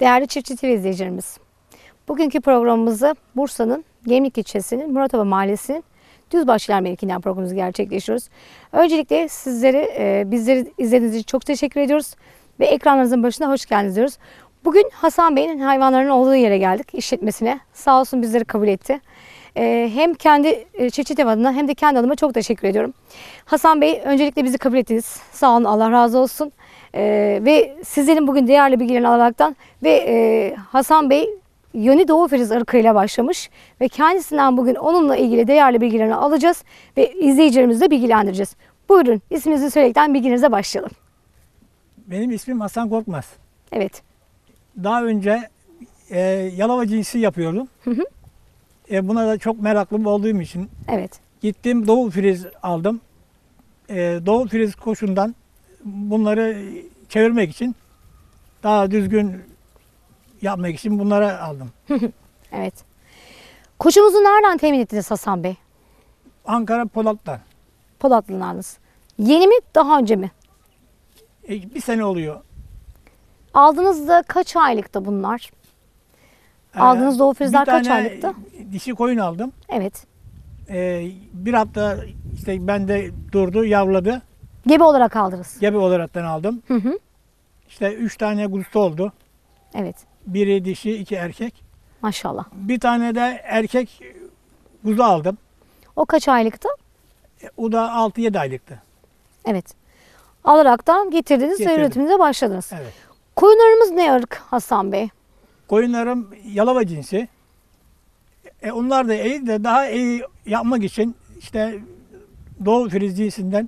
Değerli Çiftçi TV izleyicilerimiz, bugünkü programımızı Bursa'nın Gemlik ilçesinin Muratova Mahallesi'nin Düzbaşlar mevkiinden programımızı gerçekleştiriyoruz. Öncelikle bizleri izlediğiniz için çok teşekkür ediyoruz ve ekranlarınızın başına hoş geldiniz diyoruz. Bugün Hasan Bey'in hayvanların olduğu yere geldik, işletmesine. Sağ olsun bizleri kabul etti. Hem kendi Çiftçi TV adına hem de kendi adıma çok teşekkür ediyorum. Hasan Bey, öncelikle bizi kabul ettiniz. Sağ olun, Allah razı olsun. Ve sizlerin bugün değerli bilgilerini alaraktan ve Hasan Bey Yoni Doğu Friz ırkıyla başlamış ve kendisinden bugün onunla ilgili değerli bilgilerini alacağız ve izleyicilerimizi de bilgilendireceğiz. Buyurun, isminizi söyleyerekten bilginize başlayalım. Benim ismim Hasan Korkmaz. Evet. Daha önce Yalova cinsi yapıyordum. Buna da çok meraklım olduğum için Evet. gittim Doğu Friz aldım. Doğu Friz koşundan bunları çevirmek için, daha düzgün yapmak için bunları aldım. Evet. Koçumuzu nereden temin ettiniz Hasan Bey? Ankara Polat'tan. Polatlı'ndanız. Yeni mi, daha önce mi? Bir sene oluyor. Aldığınızda kaç aylıktı bunlar? Aldığınız Doğu Frizler kaç aylıktı? Dişi koyun aldım. Evet. Bir hafta işte bende durdu, yavladı. Gebe olarak aldınız. Gebe olaraktan aldım. Hı hı. İşte 3 tane kuzusu oldu. Evet. Biri dişi, 2 erkek. Maşallah. Bir tane de erkek kuzu aldım. O kaç aylıktı? O da 6-7 aylıktı. Evet. Alaraktan getirdiniz ve Getirdim. üretimine başladınız. Evet. Koyunlarımız ne ırk Hasan Bey? Koyunlarım Yalova cinsi. Onlar da iyi de daha iyi yapmak için işte Doğu Friz cinsinden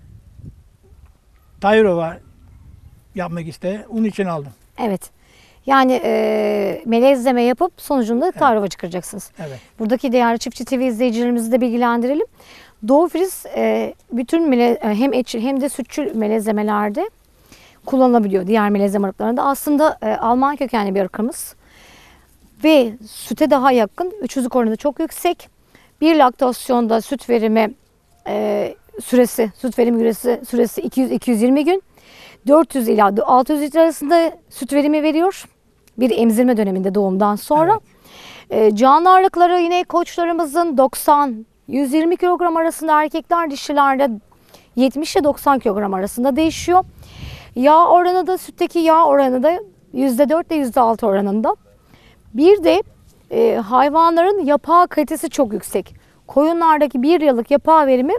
Tayrova yapmak iste. Onun için aldım. Evet. Yani melezleme yapıp sonucunda tarhana çıkaracaksınız. Evet. Buradaki değerli Çiftçi TV izleyicilerimizi de bilgilendirelim. Doğu Friz bütün hem etçil hem de sütçül melezlemelerde kullanılabiliyor. Diğer melezleme ırklarında. Aslında Alman kökenli bir ırkımız. Ve süte daha yakın. Üçüzlük oranı çok yüksek. Bir laktasyonda süt verimi süt verim süresi 200-220 gün. 400 ila 600 litre arasında süt verimi veriyor. Bir emzirme döneminde doğumdan sonra. Evet. Canlı ağırlıkları yine koçlarımızın 90-120 kilogram arasında, erkekler dişilerde 70 ile 90 kilogram arasında değişiyor. Yağ oranı da, sütteki yağ oranı da %4 ile %6 oranında. Bir de hayvanların yapağı kalitesi çok yüksek. Koyunlardaki 1 yıllık yapağı verimi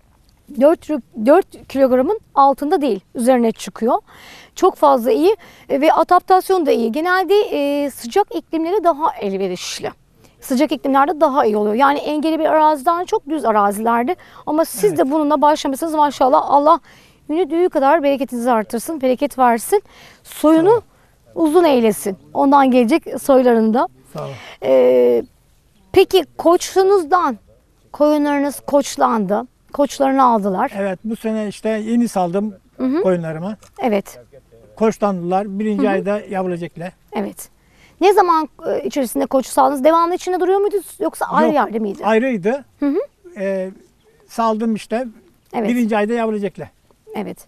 4 kilogramın altında değil, üzerine çıkıyor. Çok fazla iyi ve adaptasyon da iyi. Genelde sıcak iklimlere daha elverişli. Sıcak iklimlerde daha iyi oluyor. Yani engebeli bir araziden çok düz arazilerde. Ama siz de bununla başlamışsınız maşallah. Allah ünü düğü kadar bereketinizi artırsın, bereket versin. Soyunu uzun eylesin. Ondan gelecek soylarında. Sağ olun. Peki koçunuzdan koyunlarınız koçlandı. Koçlarını aldılar. Evet, bu sene işte yeni saldım koyunlarıma. Evet. Koçlandılar. Birinci ayda yavrulayacaklar. Evet. Ne zaman içerisinde koçu saldınız? Devamlı içinde duruyor muydu yoksa ayrı yerde miydi? Ayrıydı. Hı hı. Saldım işte. Evet. Birinci ayda yavrulayacaklar. Evet.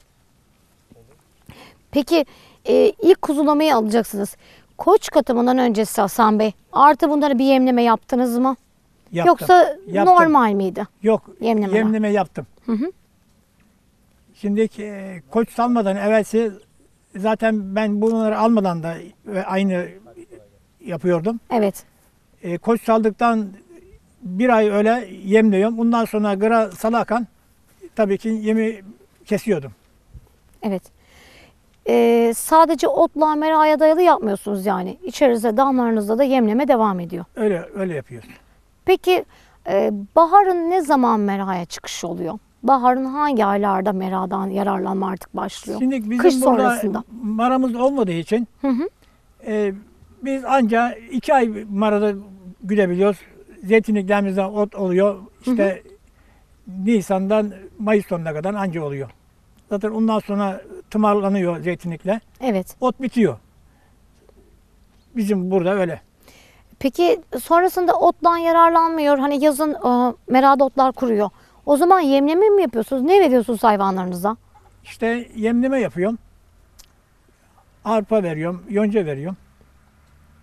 Peki ilk kuzulamayı alacaksınız. Koç katımından öncesi Hasan Bey artı bunları bir yemleme yaptınız mı? Yaptım. Yoksa Yaptım. normal miydi? Yok. Yemleme. Yemleme yaptım. Hı hı. Şimdi koç salmadan evvelsi zaten ben bunları almadan da aynı yapıyordum. Evet. Koç saldıktan bir ay öyle yemliyorum. Bundan sonra gıra salakan tabii ki yemi kesiyordum. Evet. Sadece otla meraya dayalı yapmıyorsunuz yani. İçeride damlarınızda da yemleme devam ediyor. Öyle yapıyoruz. Peki baharın ne zaman meraya çıkışı oluyor? Baharın hangi aylarda meradan yararlanma artık başlıyor? Şimdi bizim Kış burada sonrasında. maramız olmadığı için biz ancak 2 ay marada gülebiliyoruz. Zeytinliklerimizde ot oluyor. İşte Nisan'dan Mayıs sonuna kadar anca oluyor. Zaten ondan sonra tımarlanıyor zeytinlikler. Evet. Ot bitiyor. Bizim burada öyle. Peki sonrasında ottan yararlanmıyor. Hani yazın merada otlar kuruyor. O zaman yemleme mi yapıyorsunuz? Ne veriyorsunuz hayvanlarınıza? İşte yemleme yapıyorum. Arpa veriyorum, yonca veriyorum.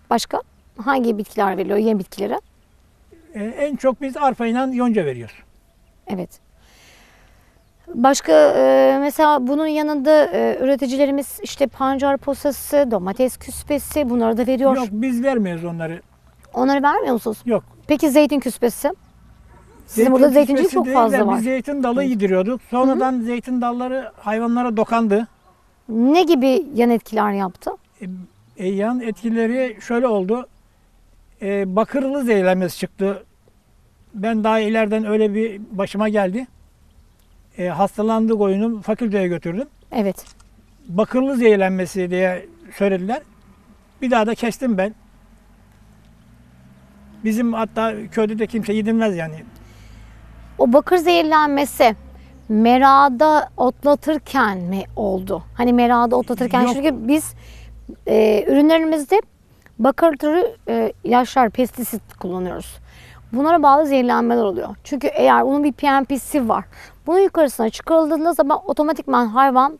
Başka hangi bitkiler veriliyor, yem bitkileri? En çok biz arpayla yonca veriyoruz. Evet. Başka mesela bunun yanında üreticilerimiz işte pancar posası, domates küspesi bunları da veriyor. Yok, biz vermiyoruz onları. Onları vermiyor musunuz? Yok. Peki zeytin küspesi? Sizin burada zeytinci küspesi çok değil de fazla var. Biz zeytin dalı yediriyorduk. Sonradan zeytin dalları hayvanlara dokandı. Ne gibi yan etkiler yaptı? Yan etkileri şöyle oldu. Bakırlı zehirlenmesi çıktı. Ben daha ileriden öyle bir başıma geldi. Hastalandı koyunum, fakülteye götürdüm. Evet. Bakırlı zehirlenmesi diye söylediler. Bir daha da kestim ben. Bizim hatta köyde de kimse yedirmez yani. O bakır zehirlenmesi merada otlatırken mi oldu? Hani merada otlatırken Yok. çünkü biz ürünlerimizde bakır türü ilaçlar, pestisit kullanıyoruz. Bunlara bağlı zehirlenmeler oluyor. Çünkü eğer bunun bir PMP'si var. Bunun yukarısına çıkarıldığında zaman otomatikman hayvan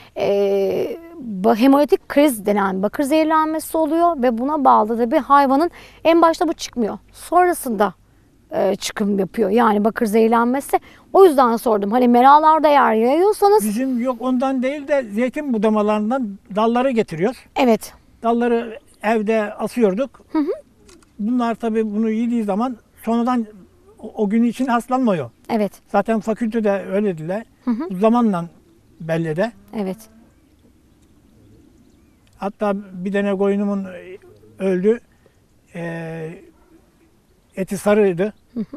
hemolitik kriz denen bakır zehirlenmesi oluyor ve buna bağlı da bir hayvanın en başta bu çıkmıyor. Sonrasında çıkım yapıyor. Yani bakır zehirlenmesi. O yüzden sordum. Hani meralarda eğer yayıyorsanız. Bizim yok ondan değil de zeytin budamalarından dalları getiriyoruz. Evet. Dalları evde asıyorduk. Bunlar tabii bunu yediği zaman sonradan o gün için hastalanmıyor. Evet. Zaten fakültede öyle dediler. Bu zamanla belli de. Evet. Hatta bir tane koyunumun öldü. Eti sarıydı.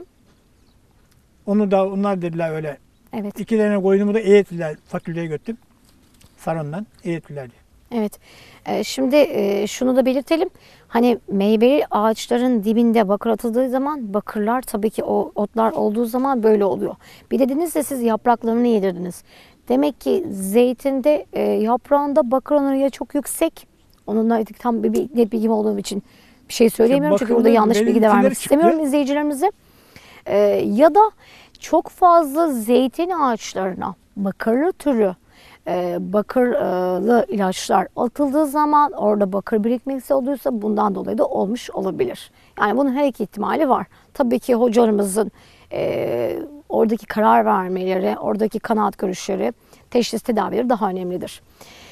Onu da onlar dediler öyle. Evet. 2 tane koyunumu da eğittiler. Fakülteye götürdüm. Sarından eğittiler diye. Evet. Şimdi şunu da belirtelim. Hani meyveli ağaçların dibinde bakır atıldığı zaman bakırlar tabii ki o otlar olduğu zaman böyle oluyor. Bir dediniz de siz yapraklarını yedirdiniz. Demek ki zeytinde yaprağında bakır oranı ya çok yüksek. Onunla tam bir net bilgim olduğum için bir şey söyleyemiyorum. Çünkü burada yanlış bilgi de vermek istemiyorum izleyicilerimize. Ya da çok fazla zeytin ağaçlarına bakırlı türü bakırlı ilaçlar atıldığı zaman orada bakır birikmesi oluyorsa bundan dolayı da olmuş olabilir. Yani bunun her iki ihtimali var. Tabii ki hocalarımızın oradaki karar vermeleri, oradaki kanaat görüşleri, teşhis tedavileri daha önemlidir.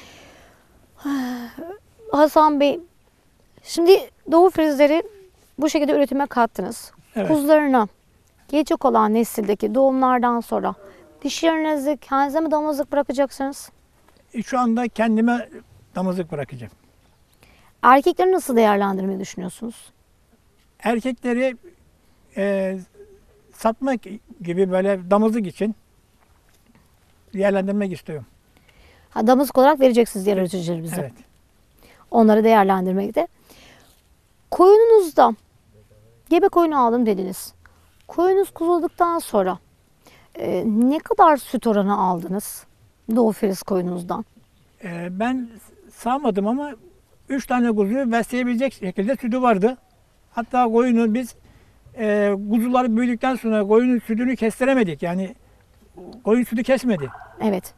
Hasan Bey, şimdi Doğu Frizleri bu şekilde üretime kattınız. Evet. Kuzularına gelecek olan nesildeki doğumlardan sonra dişlerinizi kendinize mi damızlık bırakacaksınız? Şu anda kendime damızlık bırakacağım. Erkekleri nasıl değerlendirmeyi düşünüyorsunuz? Erkekleri satmak gibi böyle damızlık için değerlendirmek istiyorum. Ha, damızlık olarak vereceksiniz diğer üreticilerimize. Evet. Onları değerlendirmekte. Koyununuzda gebe koyunu aldım dediniz. Koyunuz kuzuladıktan sonra ne kadar süt oranı aldınız Doğu Friz koyunuzdan? Ben sağmadım ama 3 tane kuzuyu besleyebilecek şekilde sütü vardı. Hatta koyunu biz kuzular büyüdükten sonra koyunun sütünü kestiremedik. Yani koyun sütü kesmedi. Evet.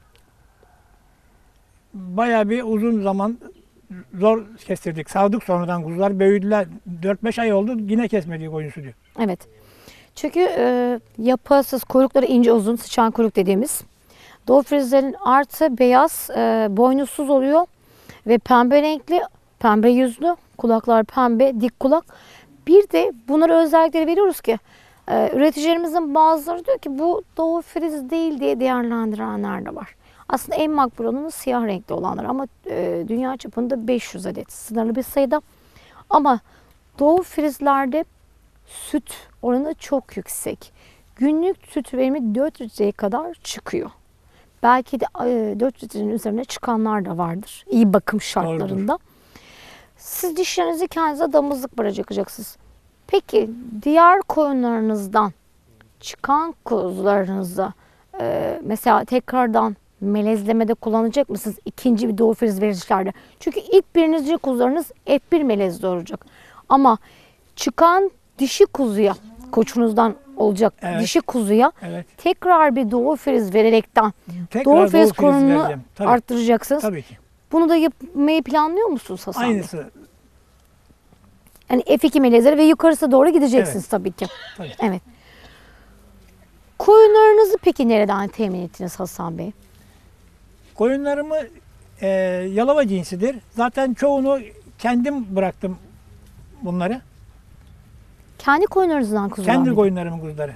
Bayağı bir uzun zaman zor kestirdik. Sağdık sonradan kuzular büyüdüler. 4-5 ay oldu yine kesmedi koyun sütü. Evet. Çünkü yapısız, kuyrukları ince uzun, sıçan kuyruk dediğimiz Doğu Frizlerin artı beyaz, boynuzsuz oluyor ve pembe renkli, pembe yüzlü, kulaklar pembe, dik kulak. Bir de bunlara özellikleri veriyoruz ki üreticilerimizin bazıları diyor ki bu Doğu Friz değil diye değerlendirenler de var. Aslında en makbul olanı siyah renkli olanlar ama dünya çapında 500 adet sınırlı bir sayıda. Ama Doğu Frizlerde süt oranı çok yüksek. Günlük süt verimi 4 litreye kadar çıkıyor. Belki de 4 litrenin üzerine çıkanlar da vardır. İyi bakım şartlarında. Doğrudur. Siz dişlerinizi kendinize damızlık bırakacaksınız. Peki diğer koyunlarınızdan çıkan kuzularınızda mesela tekrardan melezlemede kullanacak mısınız? İkinci bir Doğu Friz verişlerde. Çünkü ilk birinci kuzularınız F1 melez doğuracak. Ama çıkan dişi kuzuya, koçunuzdan olacak dişi kuzuya tekrar bir Doğu Friz vererekten Doğu Friz konumunu arttıracaksınız. Tabii ki. Bunu da yapmayı planlıyor musunuz Hasan Bey? Aynısı. Yani F2 melezleri ve yukarısı doğru gideceksiniz Evet. tabii ki. Tabii. Evet. Koyunlarınızı peki nereden temin ettiniz Hasan Bey? Koyunlarımı Yalova cinsidir. Zaten çoğunu kendim bıraktım bunları. Kendi koyunlarınızdan kuzular Kendi mı? koyunlarımın kuzuları.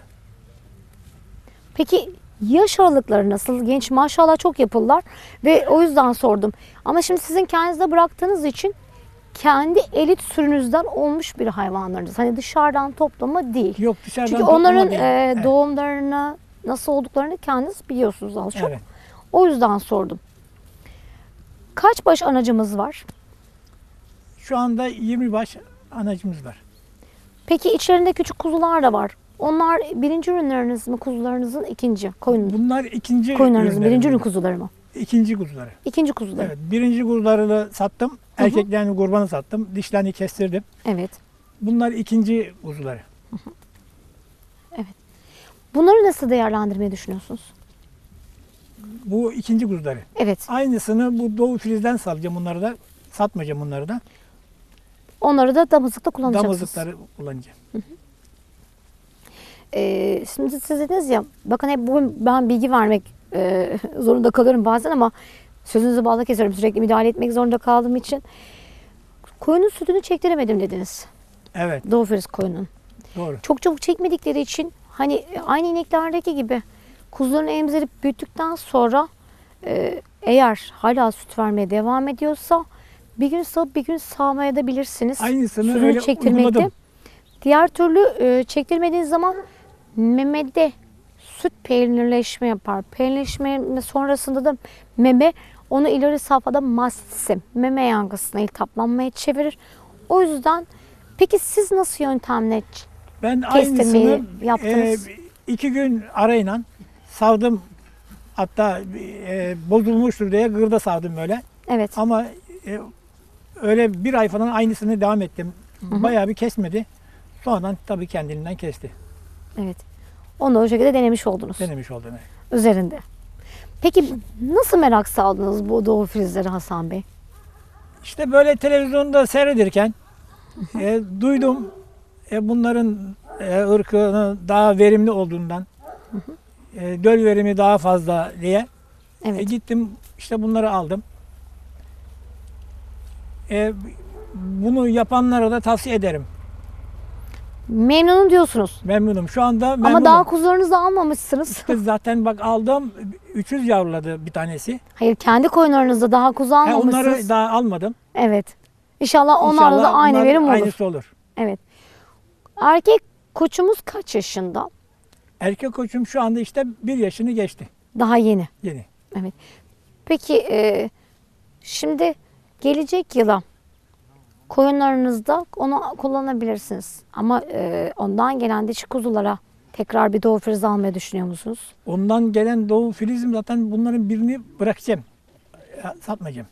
Peki yaş aralıkları nasıl? Genç maşallah çok yapılar ve o yüzden sordum. Ama şimdi sizin kendinizde bıraktığınız için kendi elit sürünüzden olmuş bir hayvanlarınız. Hani dışarıdan toplama değil. Yok, dışarıdan Çünkü toplama onların değil. Evet. doğumlarını nasıl olduklarını kendiniz biliyorsunuz az çok. Evet. O yüzden sordum. Kaç baş anacımız var? Şu anda 20 baş anacımız var. Peki içlerinde küçük kuzular da var. Onlar birinci ürünleriniz mi, kuzularınızın ikinci? Bunlar ikinci Koyunlarınızın birinci ürün ürünlerim. kuzuları mı? İkinci kuzuları. İkinci kuzuları. Evet. Birinci kuzularını sattım. Erkeklerini kurbanı sattım. Dişlerini kestirdim. Evet. Bunlar ikinci kuzuları. Bunları nasıl değerlendirmeyi düşünüyorsunuz? Bu ikinci kuzuları. Evet. Aynısını bu Doğu Filiz'den salacağım bunları da. Satmayacağım bunları da. Onları da damızlıkta kullanacaksınız. Damızlıkları kullanacağım. Şimdi siz dediniz ya, bakın hep bugün ben bilgi vermek zorunda kalıyorum bazen ama sözünüzü bağla kesiyorum. Sürekli müdahale etmek zorunda kaldığım için. Koyunun sütünü çektiremedim dediniz. Evet, Doğu Filiz koyunun. doğru. Çok çabuk çekmedikleri için hani aynı ineklerdeki gibi kuzuların emzirip büyüttükten sonra eğer hala süt vermeye devam ediyorsa bir gün sağıp bir gün sağmaya da bilirsiniz. Aynısını Sütünü öyle çektirmekte. uyguladım. Diğer türlü çektirmediğiniz zaman memede süt peynirleşme yapar. Peynirleşme sonrasında da meme onu ileri safhada mastise, meme yankısına iltihaplanmaya çevirir. O yüzden peki siz nasıl yöntemle Ben kestirmeyi aynısını yaptınız? 2 gün arayla savdım. Hatta bozulmuştur diye gırda savdım böyle. Evet. Ama öyle bir ay falan aynısını devam ettim. Bayağı bir kesmedi. Sonradan tabii kendiliğinden kesti. Evet. Onu o şekilde denemiş oldunuz. Denemiş oldum. Evet. Üzerinde. Peki nasıl merak saldınız bu Doğu Filizleri Hasan Bey? İşte böyle televizyonda seyredirken duydum bunların ırkının daha verimli olduğundan, döl verimi daha fazla diye. Evet. Gittim işte bunları aldım. Bunu yapanlara da tavsiye ederim. Memnunum diyorsunuz. Memnunum. Şu anda memnunum. Ama daha kuzularınızı almamışsınız. İşte zaten bak aldım. 300 yavruladı bir tanesi. Hayır, kendi koyunlarınızda daha kuzu almamışsınız. Onları daha almadım. Evet. İnşallah onlarla da aynı bunlar verim olur. Aynısı olur. Evet. Erkek koçumuz kaç yaşında? Erkek koçum şu anda işte 1 yaşını geçti. Daha yeni. Yeni. Evet. Peki şimdi gelecek yıla koyunlarınızda onu kullanabilirsiniz. Ama ondan gelen dişi kuzulara tekrar bir Doğu Filiz almayı düşünüyor musunuz? Ondan gelen Doğu Filiz'im zaten bunların birini bırakacağım. Satmayacağım.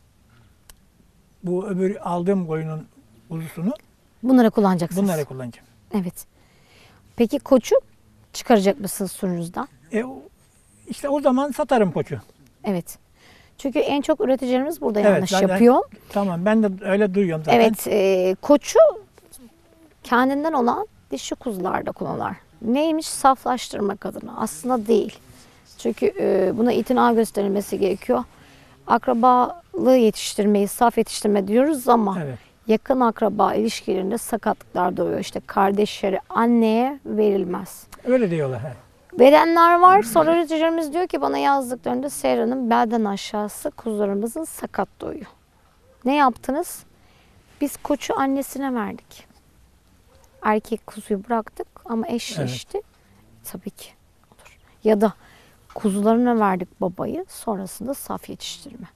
Bu öbür aldığım koyunun kuzusunu Bunları kullanacaksınız. bunlara kullanacağım. Evet. Peki koçu çıkaracak mısınız sürünüzden? İşte o zaman satarım koçu. Evet. Çünkü en çok üreticilerimiz burada Evet, yanlış zaten- yapıyor. Tamam, ben de öyle duyuyorum zaten. Evet, koçu kendinden olan dişi kuzularda kullanırlar. Neymiş? Saflaştırmak adına. Aslında değil. Çünkü buna itina gösterilmesi gerekiyor. Akrabalığı yetiştirmeyi, saf yetiştirme diyoruz ama Evet. yakın akraba ilişkilerinde sakatlıklar doğuyor. İşte kardeşleri anneye verilmez. Öyle diyorlar. he. Verenler var. Sonra üreticilerimiz diyor ki bana yazdıklarında Serra'nın belden aşağısı kuzularımızın sakat doğuyor. Ne yaptınız? Biz koçu annesine verdik. Erkek kuzuyu bıraktık ama eşleşti. Tabii ki olur. Ya da kuzularına verdik babayı, sonrasında saf yetiştirme.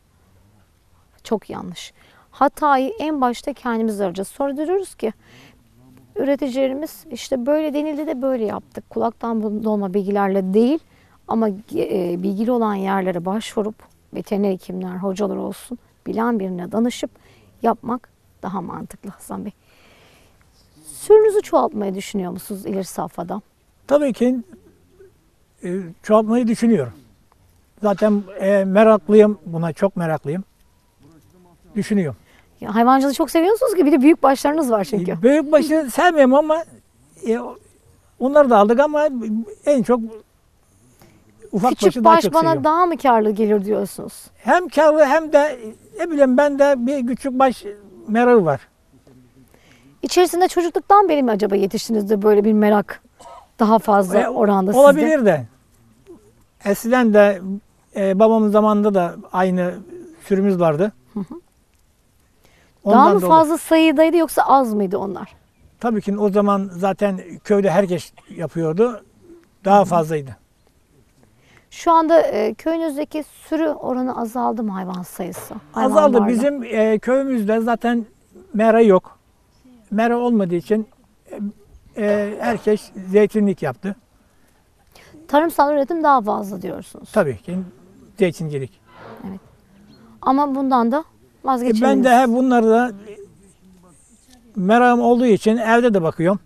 Çok yanlış. Hatayı en başta kendimiz arayacağız. Sonra diyoruz ki üreticilerimiz işte böyle denildi de böyle yaptık. Kulaktan dolma bilgilerle değil ama bilgili olan yerlere başvurup veteriner hekimler, hocalar olsun bilen birine danışıp yapmak daha mantıklı Hasan Bey. Sürünüzü çoğaltmayı düşünüyor musunuz ileri safhada? Tabii ki çoğaltmayı düşünüyorum. Zaten meraklıyım buna, çok meraklıyım. Düşünüyorum. Ya, hayvancılığı çok seviyorsunuz ki bir de büyük başlarınız var çünkü. Büyükbaşı sevmiyorum ama onları da aldık ama en çok ufak Küçük başı daha baş çok bana seviyorum. daha mı karlı gelir diyorsunuz? Hem karlı hem de ne bileyim ben de bir küçük baş merakı var. İçerisinde çocukluktan beri mi acaba yetiştiniz de böyle bir merak daha fazla oranda sizde? Olabilir de. Eskiden de babamın zamanında da aynı sürümüz vardı. Daha mı dolayı. fazla sayıdaydı yoksa az mıydı onlar? Tabii ki o zaman zaten köyde herkes yapıyordu. Daha fazlaydı. Şu anda köyünüzdeki sürü oranı azaldı mı hayvan sayısı? Azaldı. Hayvanlarda? Bizim köyümüzde zaten mera yok. Mera olmadığı için herkes zeytinlik yaptı. Tarımsal üretim daha fazla diyorsunuz. Tabii ki zeytincilik. Ama bundan da vazgeçemediniz. Ben de hep bunları da merakım olduğu için evde de bakıyorum.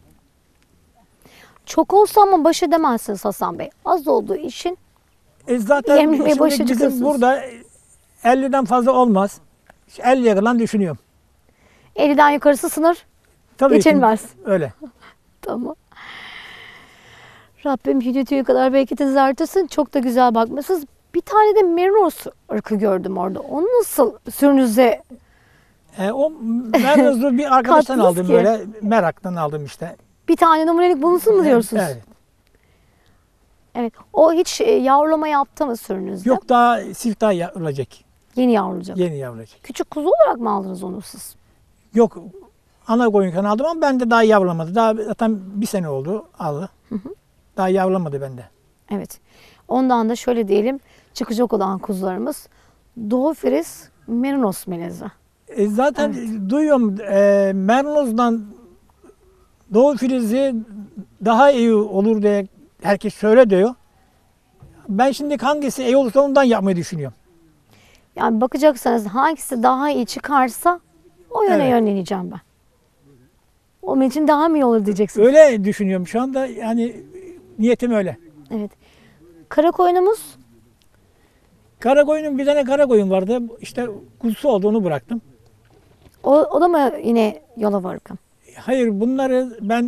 Çok olsa ama baş edemezsiniz Hasan Bey. Az olduğu için Zaten Yemlemeye şimdi başa bizim çıkıyorsunuz. burada 50'den fazla olmaz. 50'ye kadar düşünüyorum. 50'den yukarısı sınır Tabii geçilmez. ki öyle. Tamam. Rabbim hidayeti kadar bereketinizi artırsın. Çok da güzel bakmışsınız. Bir tane de merinos ırkı gördüm orada. Onu nasıl sürünüze O Meroz'u bir arkadaştan Kattınız aldım ki. böyle. Meraktan aldım işte. bir tane numunelik bulunsun mu diyorsunuz? Evet. Evet. O hiç yavrulama yaptı mı sürünüzde? Yok daha siftah olacak. Yeni yavrulayacak. Yeni yavrulayacak. Küçük kuzu olarak mı aldınız onu siz? Yok ana koyunken aldım ama bende daha yavrulamadı. Daha zaten bir sene oldu alı. Daha yavrulamadı bende. Evet. Ondan da şöyle diyelim çıkacak olan kuzularımız Doğu Firiz Merinos melezi. Zaten duyuyorum Mernoz'dan Doğu Filiz'i daha iyi olur diye herkes söyle diyor. Ben şimdi hangisi iyi olursa ondan yapmayı düşünüyorum. Yani bakacaksanız hangisi daha iyi çıkarsa o yöne Evet. yönleneceğim ben. Onun için daha mı iyi olur diyeceksiniz. Öyle düşünüyorum şu anda yani niyetim öyle. Evet. Kara koyunumuz Karakoyun'un bir tane karakoyun vardı. İşte kuzusu oldu onu bıraktım. o da mı yine yola varıkım? Hayır bunları ben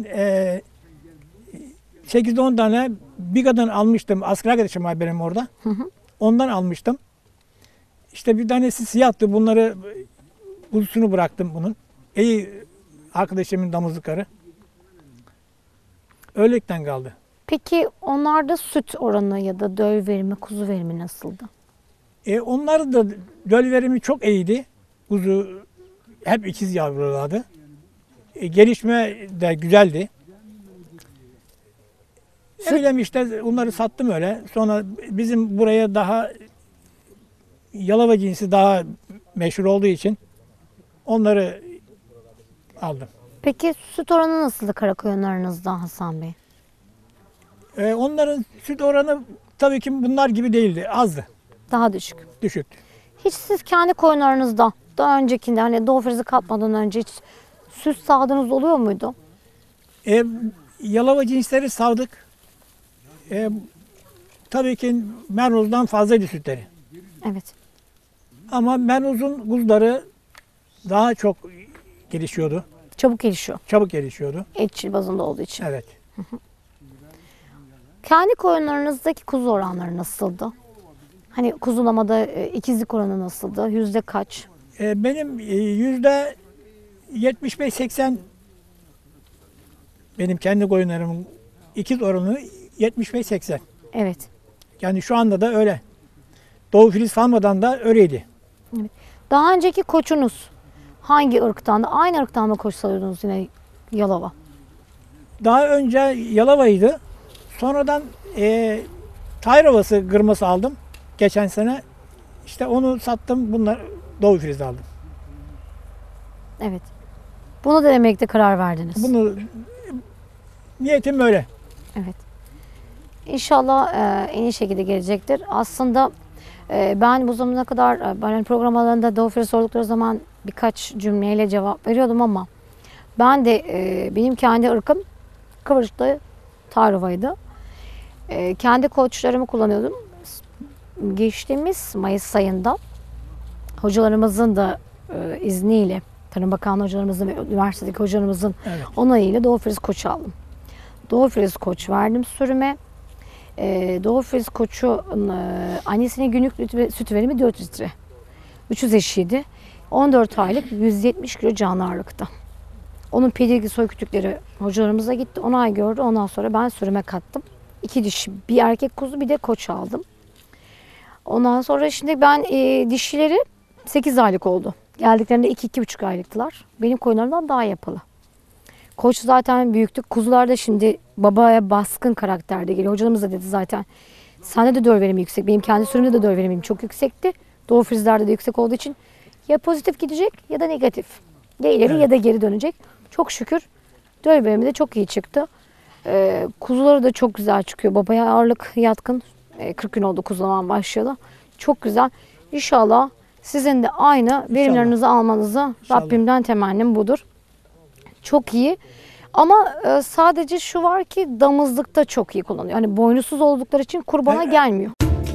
8-10 tane Biga'dan almıştım. Asker arkadaşım var benim orada. Ondan almıştım. İşte bir tanesi siyahtı. Bunları kuzusunu bıraktım bunun. İyi arkadaşımın damızlıkları. Öylelikten kaldı. Peki onlarda süt oranı ya da döl verimi, kuzu verimi nasıldı? Onlar da döl verimi çok iyiydi. Kuzu hep ikiz yavrulardı. Gelişme de güzeldi. Öyle işte onları sattım öyle. Sonra bizim buraya daha Yalova cinsi daha meşhur olduğu için onları aldım. Peki süt oranı nasıldı kara koyunlarınızda Hasan Bey? Onların süt oranı tabii ki bunlar gibi değildi. Azdı. Daha düşük. Düşüktü. Hiç siz kendi koyunlarınızda daha öncekinde hani Doğu Friz'i katmadan önce hiç süt sağdığınız oluyor muydu? Yalova cinsleri savdık. Tabii ki Mernoz'dan fazlaydı sütleri. Evet. Ama Mernoz'un kuzuları daha çok gelişiyordu. Çabuk gelişiyor. Çabuk gelişiyordu. Etçil bazında olduğu için. Evet. Kendi koyunlarınızdaki kuzu oranları nasıldı? Hani kuzulamada ikizlik oranı nasıldı? Yüzde kaç? Benim yüzde 75-80 benim kendi koyunlarımın ikiz oranı 75-80. Evet. Yani şu anda da öyle. Doğu Filiz salmadan da öyleydi. Daha önceki koçunuz hangi ırktan da? Aynı ırktan mı koç salıyordunuz yine Yalova? Daha önce Yalova'ydı. Sonradan Tayrovası kırması aldım. Geçen sene. İşte onu sattım. Bunlar Doğu Filiz aldım. Evet. Bunu da demekte karar verdiniz. Bunu niyetim öyle. Evet. İnşallah en iyi şekilde gelecektir. Aslında ben bu zamana kadar ben program alanında Doğu Filiz sordukları zaman birkaç cümleyle cevap veriyordum ama ben de benim kendi ırkım Kıvırcıklı Taruva'ydı. Kendi koçlarımı kullanıyordum. Geçtiğimiz Mayıs ayında hocalarımızın da izniyle, Tarım Bakanlığı hocalarımızın ve üniversitedeki hocalarımızın Evet. onayıyla Doğu Friz Koç'u aldım. Doğu Friz Koç verdim sürüme. Doğu Friz Koç'un annesine günlük süt verimi 4 litre. 300 eşiydi. 14 aylık 170 kilo canlı ağırlıkta. Onun pedigri soy kütükleri hocalarımıza gitti. 10 ay gördü. Ondan sonra ben sürüme kattım. 2 dişi, bir erkek kuzu, bir de koç aldım. Ondan sonra şimdi ben dişileri 8 aylık oldu. Geldiklerinde 2-2,5 aylıktılar. Benim koyunlarımdan daha yapılı. Koç zaten büyüktü. Kuzular da şimdi babaya baskın karakterde geliyor. Hocalarımız da dedi zaten. Sende de döl verimi yüksek. Benim kendi sürümde de döl verimim çok yüksekti. Doğu frizlerde de yüksek olduğu için ya pozitif gidecek ya da negatif. Ya ileri ya da geri dönecek. Çok şükür döl verimi de çok iyi çıktı. Kuzuları da çok güzel çıkıyor. Babaya ağırlık yatkın. 40 gün oldu kuzulamam başlayalı. Çok güzel. İnşallah sizin de aynı verimlerinizi almanızı Rabbimden temennim budur. Çok iyi. Ama sadece şu var ki damızlıkta çok iyi kullanıyor. Hani boynuzsuz oldukları için kurbana gelmiyor.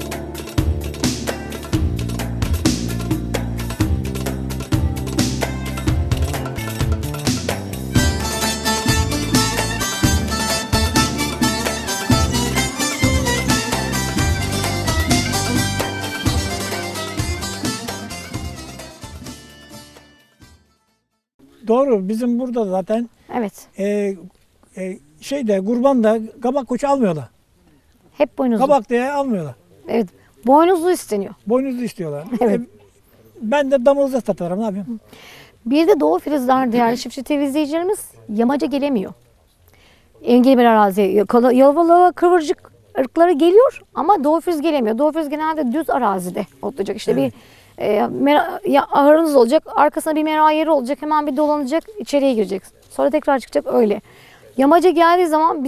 Doğru. Bizim burada zaten Evet. kurbanda kabak koçu almıyorlar. Hep boynuzlu. Kabak diye almıyorlar. Evet. Boynuzlu isteniyor. Boynuzlu istiyorlar. Evet. Ben de damızda satarım. Ne yapayım? Bir de Doğu Filizler değerli çiftçi TV izleyicilerimiz yamaca gelemiyor. Engebeli bir araziye, yalvalı, kıvırcık ırkları geliyor ama Doğu Filiz gelemiyor. Doğu Filiz genelde düz arazide otlayacak. İşte Evet. bir ahırınız olacak, arkasına bir mera yeri olacak, hemen bir dolanacak, içeriye girecek. Sonra tekrar çıkacak öyle. Yamaca geldiği zaman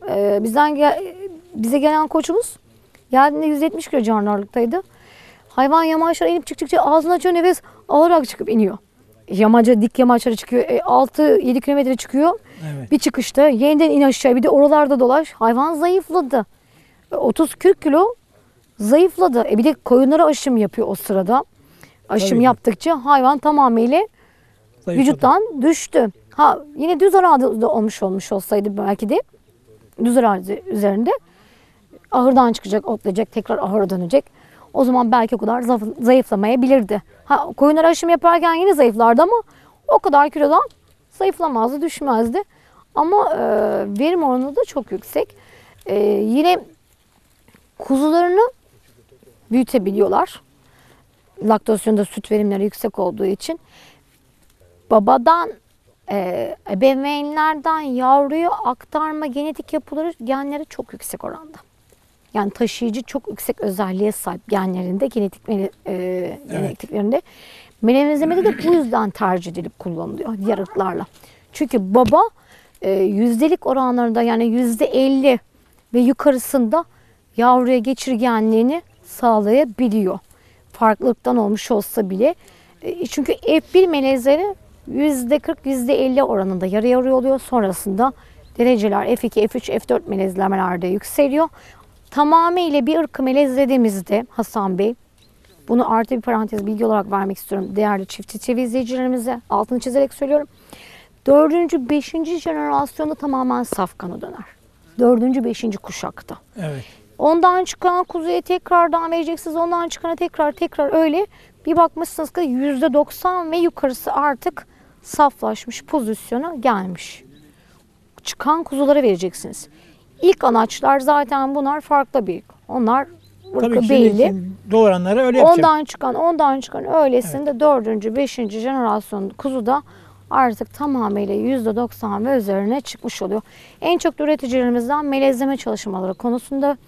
bize gelen koçumuz geldiğinde 170 kilo canlı ağırlıktaydı. Hayvan yamaçlara inip çıktıkça ağzını açıyor, nefes alarak çıkıp iniyor. Yamaca, dik yamaçlara çıkıyor. 6-7 kilometre çıkıyor. Evet. Bir çıkışta yeniden in aşağı, bir de oralarda dolaş. Hayvan zayıfladı. 30-40 kilo zayıfladı. Bir de koyunlara aşım yapıyor o sırada. Aşım Tabii ki. yaptıkça hayvan tamamıyla Zayıfladı. vücuttan düştü. Yine düz arazide olmuş olsaydı belki de düz arazi üzerinde ahırdan çıkacak, otlayacak, tekrar ahıra dönecek. O zaman belki o kadar zayıflamayabilirdi. Koyunlar aşım yaparken yine zayıflardı ama o kadar kilodan zayıflamazdı, düşmezdi. Ama verim oranı da çok yüksek. Yine kuzularını büyütebiliyorlar. Laktasyonda süt verimleri yüksek olduğu için. Babadan, ebeveynlerden yavruya aktarma genetik yapıları, genleri çok yüksek oranda. Yani taşıyıcı çok yüksek özelliğe sahip genlerinde, genetiklerinde. Melezlemede de bu yüzden tercih edilip kullanılıyor diğer ırklarla. Çünkü baba yüzdelik oranlarında, yani %50 ve yukarısında yavruya geçirgenliğini sağlayabiliyor. Farklılıktan olmuş olsa bile. Çünkü F1 melezleri %40, %50 oranında yarı yarı oluyor. Sonrasında dereceler F2, F3, F4 melezlemelerde yükseliyor. Tamamıyla bir ırkı melezlediğimizde Hasan Bey, bunu artı bir parantez bilgi olarak vermek istiyorum değerli çiftçi TV izleyicilerimize, altını çizerek söylüyorum. 4. 5. jenerasyonda tamamen safkanı döner. 4. 5. kuşakta. Evet. Ondan çıkan kuzuya tekrardan vereceksiniz. Ondan çıkana tekrar öyle. Bir bakmışsınız ki %90 ve yukarısı artık saflaşmış pozisyona gelmiş. Çıkan kuzulara vereceksiniz. İlk anaçlar zaten bunlar farklı bir. Onlar Tabii ki belli. doğuranları öyle yapacağım. Ondan çıkan öylesinde 4. 5. jenerasyon kuzu da artık tamamıyla %90 ve üzerine çıkmış oluyor. En çok da üreticilerimizden melezleme çalışmaları konusunda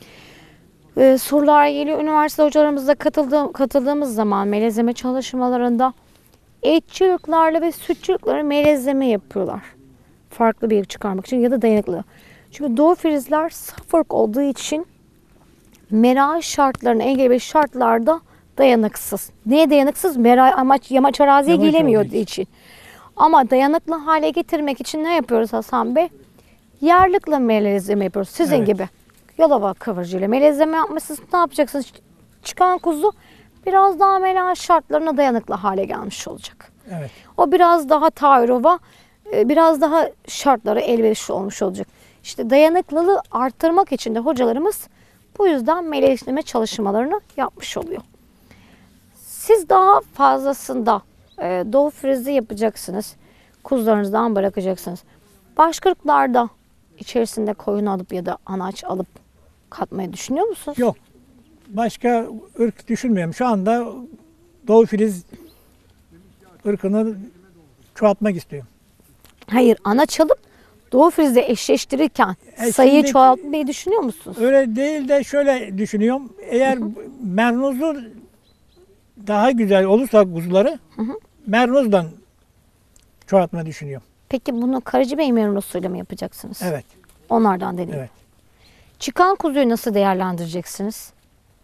sorular geliyor. Üniversite hocalarımızla katıldığımız zaman melezleme çalışmalarında etçi ırklarla ve sütçü ırkları melezleme yapıyorlar. Farklı bir ırk çıkarmak için ya da dayanıklı. Çünkü Doğu Frizler saf ırk olduğu için mera şartlarına, engebeli şartlarda dayanıksız. Neye dayanıksız? Yamaç araziye Yamaç gelemiyor olduğu için. Ama dayanıklı hale getirmek için ne yapıyoruz Hasan Bey? Yerlikle melezleme yapıyoruz. Sizin Evet. gibi. Yalova kıvırcıyla melezleme yapmışsınız. Ne yapacaksınız? Çıkan kuzu biraz daha melaj şartlarına dayanıklı hale gelmiş olacak. Evet. O biraz daha tayrova, biraz daha şartlara elverişli olmuş olacak. İşte dayanıklılığı arttırmak için de hocalarımız bu yüzden melezleme çalışmalarını yapmış oluyor. Siz daha fazlasında doğu frizi yapacaksınız. Kuzularınızdan bırakacaksınız. Başkırıklarda içerisinde koyun alıp ya da anaç alıp katmayı düşünüyor musunuz? Yok. Başka ırk düşünmüyorum. Şu anda Doğu Filiz ırkını çoğaltmak istiyorum. Hayır, anaç alıp doğu frizle eşleştirirken sayıyı şimdi- çoğaltmayı düşünüyor musunuz? Öyle değil de şöyle düşünüyorum. Eğer mernuzlu daha güzel olursa kuzuları mernuzdan çoğaltmayı düşünüyorum. Peki bunu Karacabey mernosuyla mı yapacaksınız? Evet. Onlardan deneyin. Evet. Çıkan kuzuyu nasıl değerlendireceksiniz?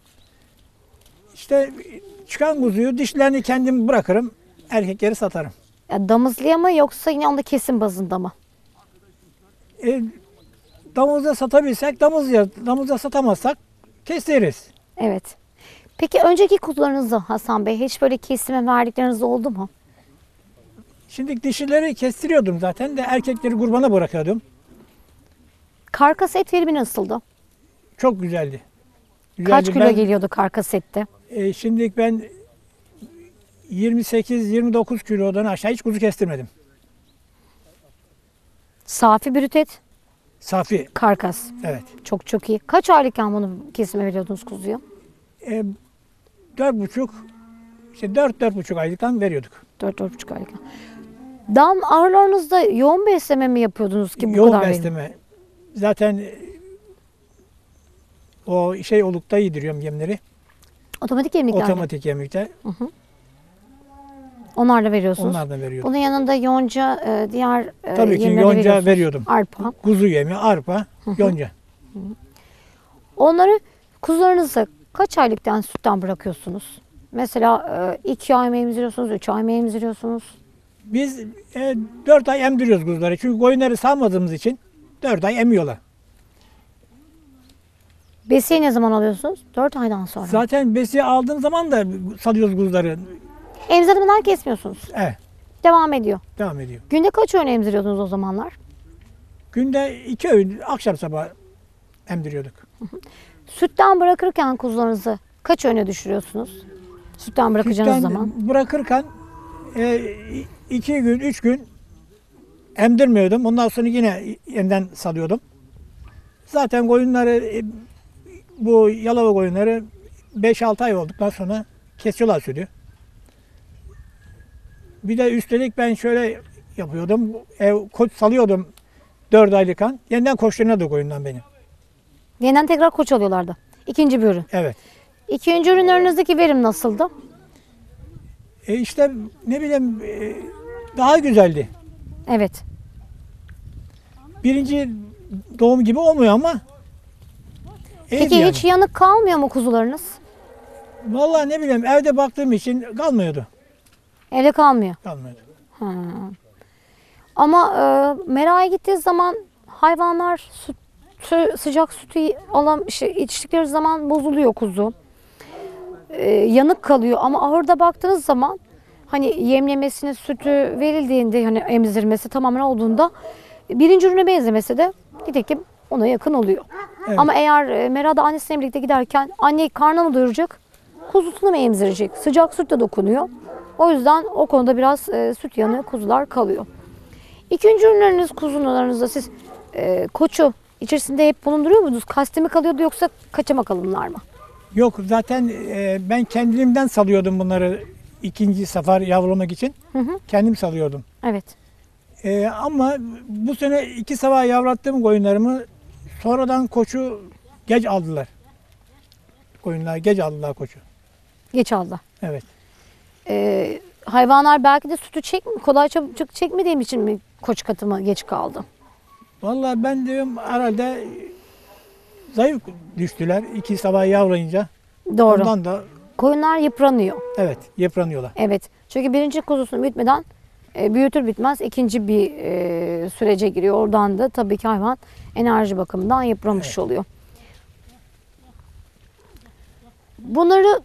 İşte çıkan kuzuyu dişlerini kendim bırakırım. Erkekleri satarım. Ya damızlıya mı yoksa yine onda kesim bazında mı? Damızda satabilsek damızda satamazsak keseriz. Evet. Peki önceki kuzularınızı Hasan Bey hiç böyle kesime verdikleriniz oldu mu? Şimdi dişileri kestiriyordum zaten de erkekleri kurbana bırakıyordum. Karkas et verimi nasıldı? Çok güzeldi. Kaç Güzeldi. kilo geliyordu karkas ette? Şimdi ben 28-29 kilodan aşağı hiç kuzu kestirmedim. Safi brüt et, Safi. karkas. Evet. Çok iyi. Kaç aylıkken bunu kesime veriyordunuz kuzuya? 4,5 işte 4-4,5 aylıktan veriyorduk. 4-4,5 aylıkken. Dam ağırlarınızda yoğun besleme mi yapıyordunuz ki bu Yoğun kadar verim? besleme. Zaten o olukta yediriyorum yemleri. Otomatik yemlikler. Otomatik yemlikte. Onlarla veriyorsunuz. Onlardan veriyordum. Bunun yanında yonca, diğer Tabii ki yemleri yonca veriyorsunuz. veriyordum. Arpa. Kuzu yemi, arpa, yonca. Onları kuzularınızı kaç aylıktan sütten bırakıyorsunuz? Mesela 2 ay mı emziriyorsunuz, 3 ay mı emziriyorsunuz? Biz 4 ay emdiriyoruz kuzuları. Çünkü koyunları sağmadığımız için 4 ay emiyorlar. Besiye ne zaman alıyorsunuz? 4 aydan sonra. Zaten besi aldığın zaman da salıyoruz kuzuları. Emzirmeden kesmiyorsunuz. Evet, Devam ediyor. devam ediyor. Günde kaç öğün emziriyordunuz o zamanlar? Günde 2 öğün akşam sabah emdiriyorduk. Sütten bırakırken kuzularınızı kaç öğüne düşürüyorsunuz? Sütten bırakacağınız Sütten zaman. bırakırken 2 gün, 3 gün emdirmiyordum. Ondan sonra yine yeniden salıyordum. Zaten koyunları bu Yalova koyunları 5-6 ay olduktan sonra kesiyorlar sütü. Bir de üstelik ben şöyle yapıyordum. Koç salıyordum 4 aylıkken. Yeniden koçlarına da koyundan benim. Yeniden tekrar koç alıyorlardı. İkinci bir ürün. Evet. İkinci ürünlerinizdeki verim nasıldı? İşte ne bileyim daha güzeldi. Evet. Birinci doğum gibi olmuyor ama iyiydi Peki yani. hiç yanık kalmıyor mu kuzularınız? Vallahi ne bileyim evde baktığım için kalmıyordu. Evde kalmıyor. Kalmıyordu. Ha. Ama meraya gittiği zaman hayvanlar sıcak sütü içtikleri zaman bozuluyor kuzu. Yanık kalıyor ama ahırda baktığınız zaman hani yemlemesine sütü verildiğinde hani emzirmesi tamamen olduğunda birinci ürüne benzemesi de nitekim ona yakın oluyor. Evet. Ama eğer merada annesiyle birlikte giderken anne karnını doyuracak, kuzusunu mu emzirecek? Sıcak süt de dokunuyor. O yüzden o konuda biraz süt yanığı kuzular kalıyor. İkinci ürünleriniz kuzularınızda siz koçu içerisinde hep bulunduruyor muydunuz? Kasti mi kalıyordu yoksa kaçamak alımlar mı? Yok zaten ben kendimden salıyordum bunları ikinci sefer yavrulamak için. Kendim salıyordum. Evet. Ama bu sene 2 sefer yavrattığım koyunlarımı sonradan koçu geç aldılar. Koyunlar geç aldılar koçu. Geç aldı. Evet. Hayvanlar belki de sütü kolay çabuk çekmediğim için mi koç katımı geç kaldı? Vallahi ben diyorum herhalde zayıf düştüler 2 sefer yavrayınca. Doğru. Ondan da Koyunlar yıpranıyor. evet yıpranıyorlar. Evet. Çünkü birinci kuzusunu büyütmeden büyütür bitmez ikinci bir sürece giriyor. Oradan da tabii ki hayvan enerji bakımından yıpramış oluyor. Bunları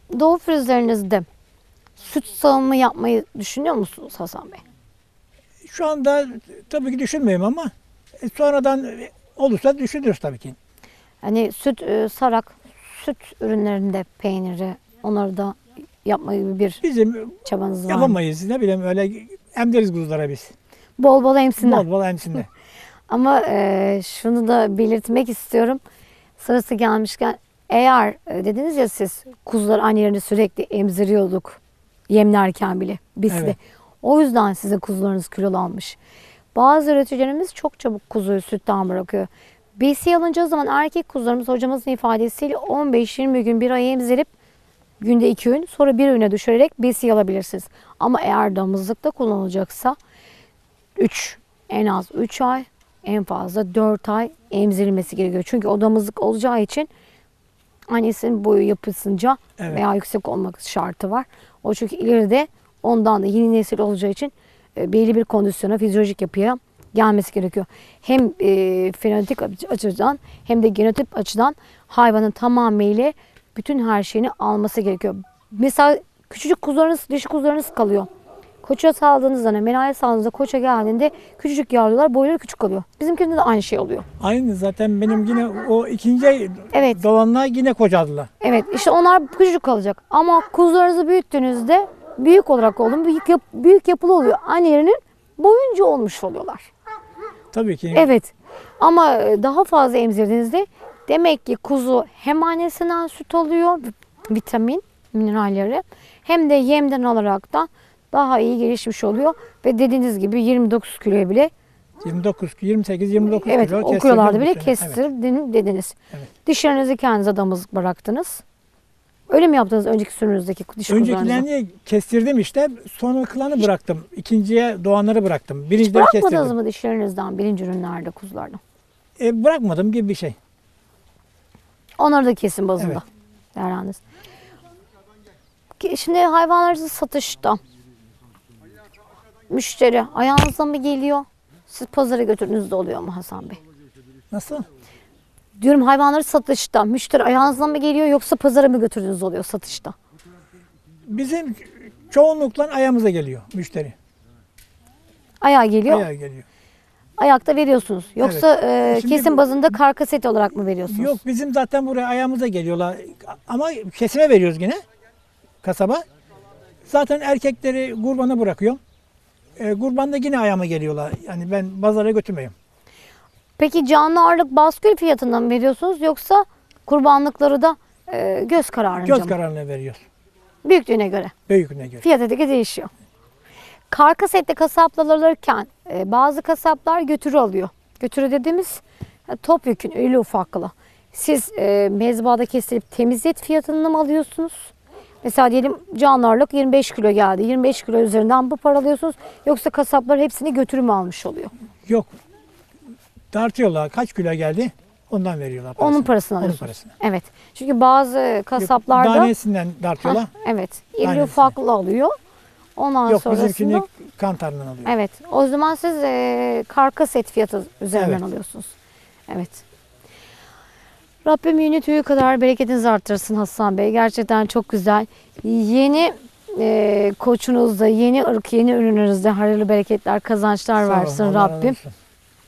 doğu frizlerinizde süt sağımı yapmayı düşünüyor musunuz Hasan Bey? Şu anda tabii ki düşünmüyorum ama sonradan olursa düşünürüz tabii ki. Hani süt sarak, süt ürünlerinde peyniri, onları da yapma gibi bir Bizim çabanız var mı? yapamayız. Ne bileyim öyle emdiriz kuzulara biz. Bol bol emsinler. Bol bol emsinler. Ama şunu da belirtmek istiyorum. Sırası gelmişken eğer dediniz ya siz kuzular aynı yerinde sürekli emziriyorduk yemlerken bile biz de. Evet. O yüzden sizin kuzularınız kilolanmış. Bazı üreticilerimiz çok çabuk kuzuyu sütten bırakıyor. BC alınacağı zaman erkek kuzularımız hocamızın ifadesiyle 15-20 gün bir ay emzirip günde 2 öğün sonra bir öğüne düşürerek BC alabilirsiniz. Ama eğer damızlıkta kullanılacaksa en az 3 ay en fazla 4 ay emzirilmesi gerekiyor. Çünkü o damızlık olacağı için annesinin boyu yapısınca Evet. veya yüksek olmak şartı var. O çünkü ileride ondan da yeni nesil olacağı için belli bir kondisyona, fizyolojik yapıya gelmesi gerekiyor. Hem fenotip açıdan hem de genotip açıdan hayvanın tamamıyla bütün her şeyini alması gerekiyor. Mesela küçücük kuzularınız, dişi kuzularınız kalıyor. Koça saldığınızda, menaya saldığınızda koça geldiğinde küçücük yavrular boyları küçük kalıyor. Bizimkinde de aynı şey oluyor. Aynı zaten benim yine o ikinci Evet. dolanlar yine kocadılar. Evet işte onlar küçücük kalacak. Ama kuzularınızı büyüttüğünüzde büyük olarak olun, büyük yapılı oluyor. Anne yerinin boyunca olmuş oluyorlar. Tabii ki. Evet ama daha fazla emzirdiğinizde demek ki kuzu hem annesinden süt alıyor, vitamin, mineralleri hem de yemden alarak da daha iyi gelişmiş oluyor. Ve dediğiniz gibi 29 kiloya bile 28-29 evet kilo o kilolarda kestirdim bile bu sene. Evet. kestirdim dediniz. Evet. Dişlerinizi kendinize damızlık bıraktınız. Öyle mi yaptınız önceki sürünüzdeki diş kuzularınızı? Öncekilerini kestirdim işte. Sonrakilerini bıraktım. İkinciye doğanları bıraktım. Birincileri Bırakmadınız kestirdim. mı dişlerinizden birinci ürünlerde kuzulardan? Bırakmadım gibi bir şey. Onları da kesin bazında. Evet. Değerlendiriniz. Şimdi hayvanlarınızı satışta müşteri ayağınıza mı geliyor? Siz pazara götürdüğünüzde oluyor mu Hasan Bey? Nasıl? Diyorum hayvanları satışta müşteri ayağınıza mı geliyor yoksa pazara mı götürdüğünüz oluyor satışta? Bizim çoğunlukla ayağımıza geliyor müşteri. Ayağa geliyor. Ayağa geliyor. Ayakta veriyorsunuz. Yoksa Şimdi kesim bu- bazında karkas eti olarak mı veriyorsunuz? Yok bizim zaten buraya ayağımıza geliyorlar. Ama kesime veriyoruz yine. Kasaba. Zaten erkekleri kurbana bırakıyorum. Kurbanda yine ayağıma geliyorlar. Yani ben pazara götürmüyorum. Peki canlı ağırlık baskül fiyatından mı veriyorsunuz yoksa kurbanlıkları da göz kararınca Göz mı? kararını veriyoruz. Büyüklüğüne göre. Büyüklüğüne göre. Fiyatı da değişiyor. Karkas etli kasaplar alırken bazı kasaplar götürü alıyor. Götürü dediğimiz topyekün öyle ufaklı. Siz mezbahada kesilip temiz et fiyatını mı alıyorsunuz? Mesela diyelim canlı ağırlık 25 kilo geldi. 25 kilo üzerinden bu para alıyorsunuz. Yoksa kasaplar hepsini götürü mü almış oluyor? Yok. Tartıyorlar. Kaç kilo geldi? Ondan veriyorlar parasını. Onun parasını Onun alıyorsunuz. parasını. Evet. Çünkü bazı kasaplarda Tanesinden tartıyorlar. Hah, evet. İri Tanesi. ufaklı alıyor. Ondan Yok sonrasında bizimkini kantarından alıyor. evet. O zaman siz karkas et fiyatı üzerinden Evet. alıyorsunuz. Evet. Rabbim yeni tüyü kadar bereketinizi arttırsın Hasan Bey. Gerçekten çok güzel. Yeni koçunuzda, yeni ırk, yeni ürününüzde hayırlı bereketler, kazançlar Sağ olun, versin Allah razı Rabbim. olsun.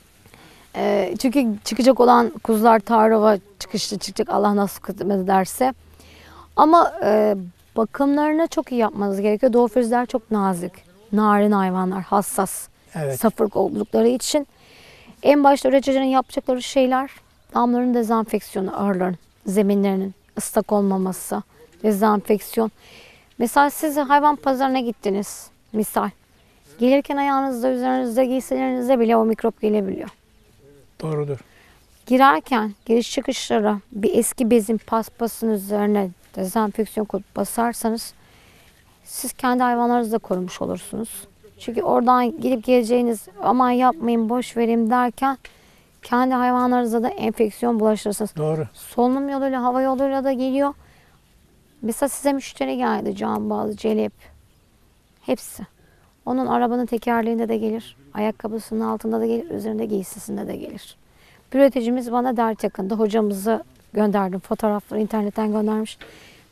Çünkü çıkacak olan kuzular Tarova çıkışlı çıkacak Allah nasip ederse. Ama bakımlarını çok iyi yapmanız gerekiyor. Doğu frizler çok nazik, narin hayvanlar, hassas, Evet. safırık oldukları için. En başta üreticilerin yapacakları şeyler damların dezenfeksiyonu, ahırların, zeminlerinin ıslak olmaması, dezenfeksiyon. Mesela siz hayvan pazarına gittiniz, misal. Gelirken ayağınızda, üzerinizde, giysilerinizde bile o mikrop gelebiliyor. Doğrudur. Girerken giriş çıkışlara bir eski bezin paspasın üzerine dezenfeksiyon koyup basarsanız siz kendi hayvanlarınızı da korumuş olursunuz. Çünkü oradan gidip geleceğiniz aman yapmayın boş vereyim derken kendi hayvanlarınıza da enfeksiyon bulaştırırsınız. Doğru. Solunum yoluyla hava yoluyla da geliyor. Mesela size müşteri geldi cambaz, celep hepsi. Onun arabanın tekerleğinde de gelir, ayakkabısının altında da gelir, üzerinde giysisinde de gelir. Bir üreticimiz bana dert yakında. Hocamızı gönderdim. Fotoğrafları internetten göndermiş.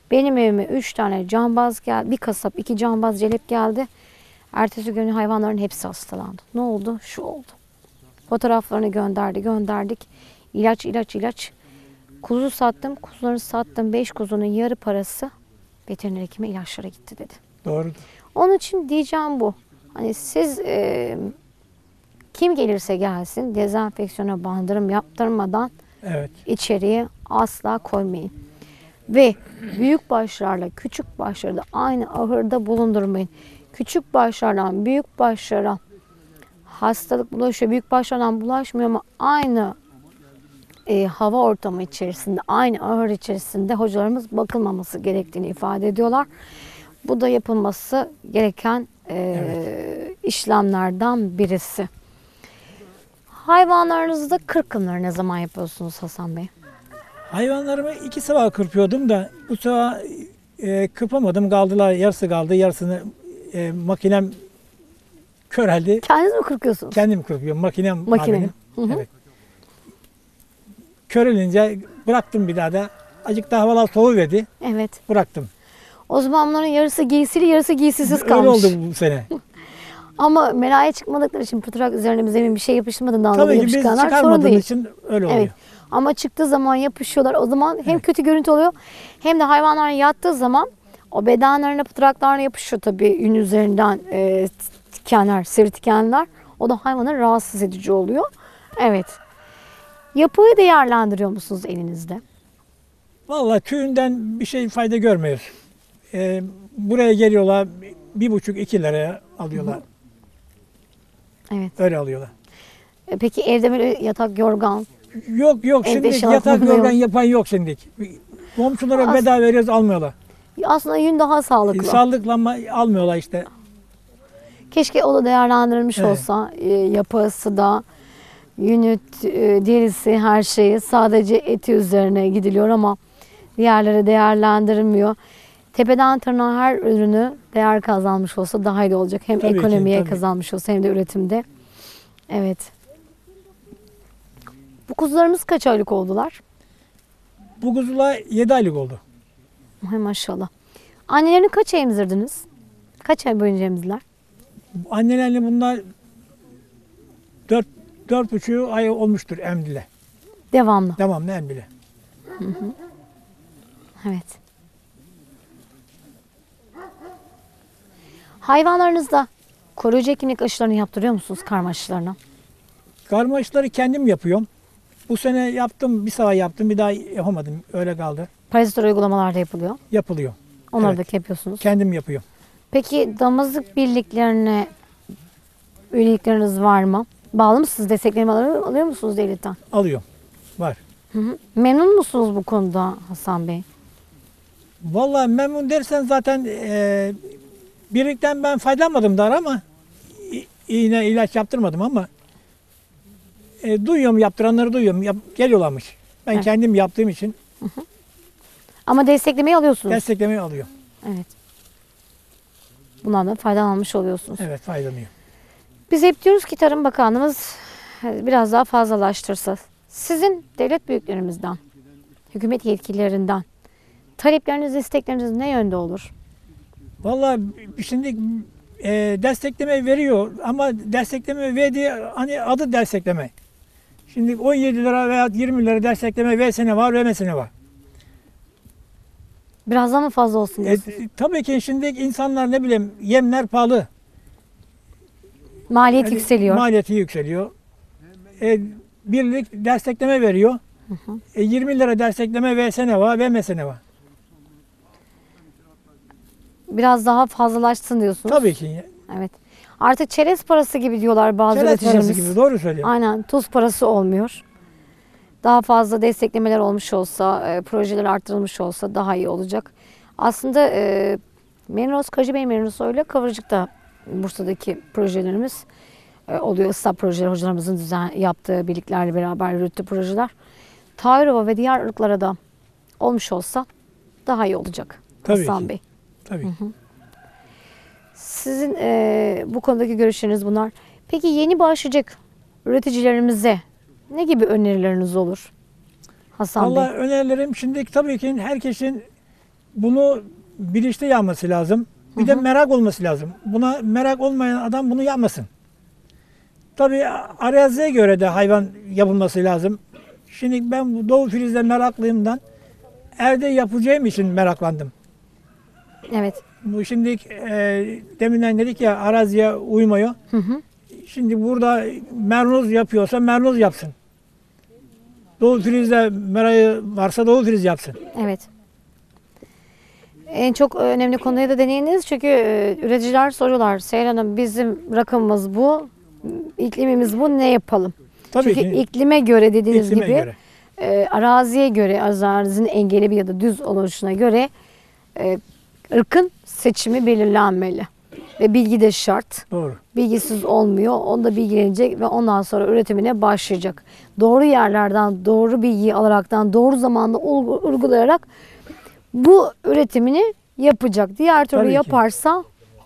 Benim evime 3 tane cambaz geldi. Bir kasap, 2 cambaz celep geldi. Ertesi gün hayvanların hepsi hastalandı. Ne oldu? Şu oldu. Fotoğraflarını gönderdik. İlaç. Kuzu sattım. Kuzuları sattım. 5 kuzunun yarı parası veteriner hekime ilaçlara gitti dedi. Doğrudur. Onun için diyeceğim bu. Hani siz kim gelirse gelsin dezenfeksiyona bandırım yaptırmadan Evet. içeriye asla koymayın. Ve büyük başlarla küçük başları da aynı ahırda bulundurmayın. Küçük başlardan büyük başlara hastalık bulaşıyor. Büyük başlardan bulaşmıyor ama aynı hava ortamı içerisinde, aynı ahır içerisinde hocalarımız bakılmaması gerektiğini ifade ediyorlar. Bu da yapılması gereken işlemlerden birisi. Hayvanlarınızda kırkımları ne zaman yapıyorsunuz Hasan Bey? Hayvanlarımı 2 sefer kırpıyordum da bu sefer kırpamadım. Kaldılar. Yarısı kaldı. Yarısını makinem köreldi. Kendiniz mi kırkıyorsunuz? Kendim kırpıyorum. Makinem Makine. benim. Hı hı. Evet. Körelince bıraktım bir daha da. Azıcık daha havalar soğuverdi. Evet. Bıraktım. O zaman bunların yarısı giysili, yarısı giysisiz Öyle kalmış. oldu bu sene. Ama meraya çıkmadıkları için pıtrak üzerine zemin bir şey yapışmadığından Tabii dolayı ki biz yapışkanlar sorun çıkarmadığımız değil. için öyle oluyor. Evet. Ama çıktığı zaman yapışıyorlar. O zaman hem Evet. kötü görüntü oluyor hem de hayvanlar yattığı zaman o bedenlerine, pıtraklarına yapışıyor tabii yün üzerinden tikenler, sivri tikenler. O da hayvanı rahatsız edici oluyor. Evet. Yapıyı değerlendiriyor musunuz elinizde? Vallahi tüyünden bir şey fayda görmüyoruz. Buraya geliyorlar 1,5-2 liraya alıyorlar. Evet. Öyle alıyorlar. Peki evde böyle yatak, yorgan, Yok Evde şimdi eşyalar yatak kullanıyor. yorgan yapan yok şimdi. Komşulara As- bedava veriyoruz almıyorlar. aslında yün daha sağlıklı. Sağlıklanma almıyorlar işte. Keşke o da değerlendirilmiş Evet. olsa. Yapısı da, yünü, derisi, her şeyi sadece eti üzerine gidiliyor ama diğerleri değerlendirilmiyor. Tepeden tırnağa her ürünü değer kazanmış olsa daha iyi olacak. Hem Tabii ki, ekonomiye tabii. kazanmış olsa hem de üretimde. Evet. Bu kuzularımız kaç aylık oldular? Bu kuzular 7 aylık oldu. Hay maşallah. Annelerini kaç ay emzirdiniz? Kaç ay boyunca emzirdiler? Annelerle bunlar 4,5 ay olmuştur emdile. Devamlı. Devamlı emdile. Evet. Hayvanlarınızda koruyucu hekimlik aşılarını yaptırıyor musunuz, karma aşılarını? Karma aşıları kendim yapıyorum. Bu sene yaptım, bir sefer yaptım, bir daha yapamadım. Öyle kaldı. Parazit uygulamalarda yapılıyor. Yapılıyor. Onları Evet. da yapıyorsunuz. Kendim yapıyorum. Peki damızlık birliklerine üyelikleriniz var mı? Bağlı mısınız? Desteklerimi alıyor musunuz devletten? Alıyorum. Var. Hı hı. Memnun musunuz bu konuda Hasan Bey? Vallahi memnun dersen zaten birlikten ben faydalanmadım dar ama iğne ilaç yaptırmadım ama duyuyorum yaptıranları duyuyorum. Geliyorlarmış. Ben Evet. kendim yaptığım için Ama desteklemeyi alıyorsunuz. desteklemeyi alıyorum. Evet. Bunlardan faydalanmış oluyorsunuz. Evet faydalanıyor. Biz hep diyoruz ki Tarım Bakanlığımız biraz daha fazlalaştırsa. Sizin devlet büyüklerimizden, hükümet yetkililerinden talepleriniz, istekleriniz ne yönde olur? Vallahi şimdi destekleme veriyor ama destekleme verdiği hani adı destekleme. Şimdi 17 lira veya 20 lira destekleme versene var, vermesene var. Biraz daha mı fazla olsun diyorsunuz? Tabii ki şimdi insanlar ne bileyim yemler pahalı. Maliyet Yani yükseliyor. Maliyeti yükseliyor. Birlik destekleme veriyor. 20 lira destekleme versene var, vermesene var. Biraz daha fazlalaşsın diyorsunuz. Tabii ki. Evet. Artık çerez parası gibi diyorlar bazı Çerez parası üreticilerimiz. gibi doğru söylüyor. Aynen, tuz parası olmuyor. Daha fazla desteklemeler olmuş olsa, projeler arttırılmış olsa daha iyi olacak. Aslında Merinos, Kacı Bey Merinos öyle Kıvırcık'ta Bursa'daki projelerimiz oluyor. Islah projeleri hocalarımızın yaptığı birliklerle beraber yürüttüğü projeler. Tayrova ve diğer ırklara da olmuş olsa daha iyi olacak Tabii Hasan ki. Bey. Tabii. Sizin bu konudaki görüşleriniz bunlar. Peki yeni başlayacak üreticilerimize ne gibi önerileriniz olur Hasan Vallahi Bey? önerilerim şimdi tabii ki herkesin bunu bilinçli yapması lazım. Bir de merak olması lazım. Buna merak olmayan adam bunu yapmasın. Tabii araziye göre de hayvan yapılması lazım. Şimdi ben bu Doğu Filiz'de meraklıyımdan evde yapacağım için meraklandım. Evet. Bu şimdi deminden dedik ya araziye uymuyor. Şimdi burada mernoz yapıyorsa mernoz yapsın. Doğu Filiz'de merağı varsa Doğu Filiz yapsın. Evet. En çok önemli konuya da değindiniz çünkü üreticiler soruyorlar. Seyhan Hanım bizim rakımımız bu, iklimimiz bu, ne yapalım? Tabii Çünkü ki. iklime göre dediğiniz İklime gibi göre. Araziye göre, arazinin engebeli ya da düz oluşuna göre ırkın seçimi belirlenmeli. Ve bilgi de şart. Doğru. Bilgisiz olmuyor. Onda bilgilenecek ve ondan sonra üretimine başlayacak. Doğru yerlerden, doğru bilgiyi alaraktan, doğru zamanda uygulayarak bu üretimini yapacak. Diğer türlü Tabii ki. yaparsa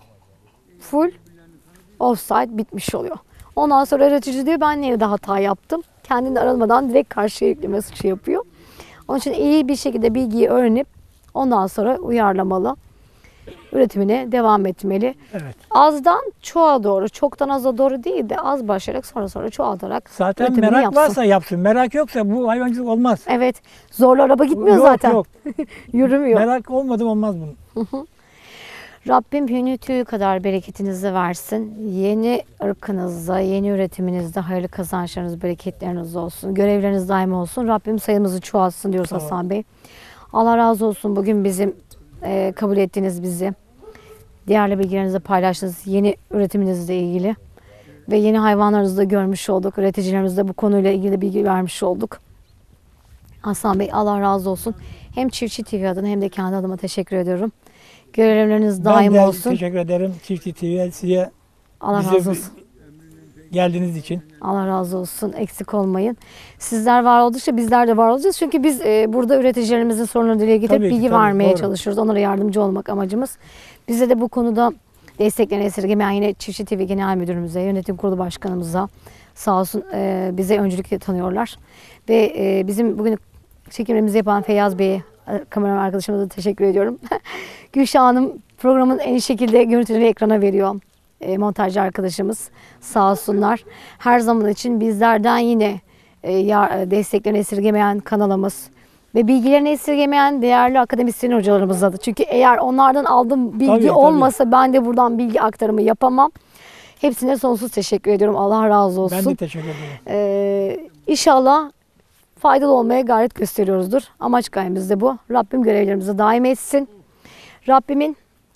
full offside bitmiş oluyor. Ondan sonra üretici diyor ben nerede hata yaptım? Kendini aramadan direkt karşıya yükleme suçu yapıyor. Onun için iyi bir şekilde bilgiyi öğrenip ondan sonra uyarlamalı. Üretimine devam etmeli. Evet. Azdan çoğa doğru, çoktan aza doğru değil de az başlayarak sonra çoğaltarak Zaten üretimini merak yapsın. varsa yapsın. Merak yoksa bu hayvancılık olmaz. Evet. Zorla araba gitmiyor Yok, zaten. yok. Yürümüyor. Merak olmadı olmaz bunun. Rabbim hünü tüyü kadar bereketinizi versin. Yeni ırkınızda, yeni üretiminizde hayırlı kazançlarınız, bereketleriniz olsun. Görevleriniz daim olsun. Rabbim sayımızı çoğaltsın diyoruz Tamam. Hasan Bey. Allah razı olsun bugün bizim kabul ettiğiniz bizi. Diğerli bilgilerinizi paylaştınız. Yeni üretiminizle ilgili. Ve yeni hayvanlarınızı da görmüş olduk. Üreticilerimize bu konuyla ilgili bilgi vermiş olduk. Hasan Bey Allah razı olsun. Hem Çiftçi TV adına hem de kendi adıma teşekkür ediyorum. Görevleriniz daim Ben de olsun. teşekkür ederim Çiftçi TV'ye size Allah bize razı olsun. geldiğiniz için. Allah razı olsun. Eksik olmayın. Sizler var oldukça bizler de var olacağız. Çünkü biz burada üreticilerimizin sorunlarını dile getirip Tabii ki, bilgi tabii, vermeye doğru. çalışıyoruz. Onlara yardımcı olmak amacımız. Bize de bu konuda desteklerini esirgemeyen yine Çiftçi TV Genel Müdürümüze, Yönetim Kurulu Başkanımıza sağ olsun bize öncülükle tanıyorlar. Ve bizim bugün çekimlerimizi yapan Feyyaz Bey'e, kameraman arkadaşımıza da teşekkür ediyorum. Gülşah Hanım programın en iyi şekilde görüntüleri ekrana veriyor. Montajcı arkadaşımız sağ olsunlar. Her zaman için bizlerden yine desteklerini esirgemeyen kanalımız ve bilgilerini esirgemeyen değerli akademisyen hocalarımızla da. Çünkü eğer onlardan aldığım bilgi Tabii. olmasa ben de buradan bilgi aktarımı yapamam. Hepsine sonsuz teşekkür ediyorum. Allah razı olsun. Ben de teşekkür ederim. İnşallah faydalı olmaya gayret gösteriyoruzdur. Amaç gayemiz de bu. Rabbim görevlerimizi daim etsin. Rabbimin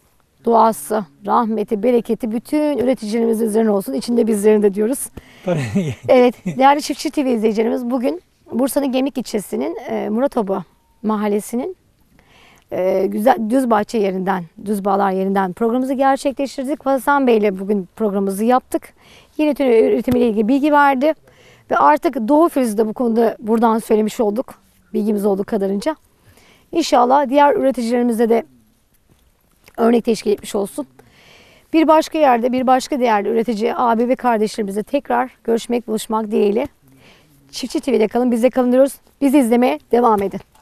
duası, rahmeti, bereketi bütün üreticilerimizin üzerine olsun. İçinde bizlerin de diyoruz. Tabii. Evet, değerli Çiftçi TV izleyicilerimiz bugün Bursa'nın Gemlik ilçesinin Muratoba mahallesinin güzel Düzbahçe yerinden, Düzbağlar yerinden programımızı gerçekleştirdik. Hasan Bey ile bugün programımızı yaptık. Yeni üretimiyle ilgili bilgi verdi. Ve artık Doğu Filiz'i de bu konuda buradan söylemiş olduk. Bilgimiz olduğu kadarınca. İnşallah diğer üreticilerimize de örnek teşkil etmiş olsun. Bir başka yerde, bir başka değerli üretici abi ve kardeşlerimizle tekrar görüşmek, buluşmak dileğiyle. Çiftçi TV'de kalın, bizde kalın diyoruz. Bizi izlemeye devam edin.